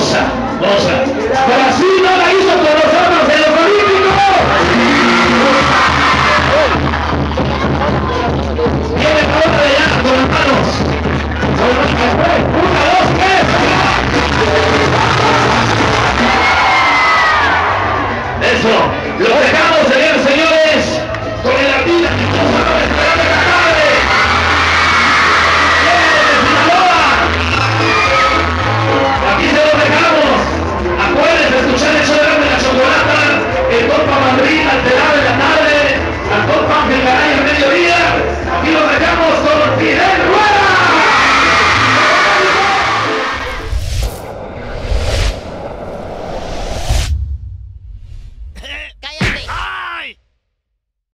Goza, goza. Brasil no la hizo con nosotros en los Olímpicos. Viene la otra de allá con las manos.